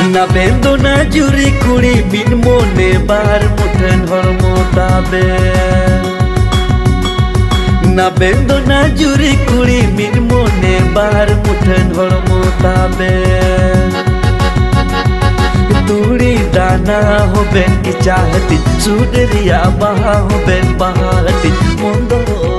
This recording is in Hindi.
ना बेंदो ना जुरी कुड़ी बिन मोने बार मुठन हरमो ताबे ना बेंदो ना जुरी कुड़ी बिन मोने बार मुठन हरमो ताबे तुड़ी दाना हो बेन की चाहती सुडरिया बहा हो बेन बहाती मुंदो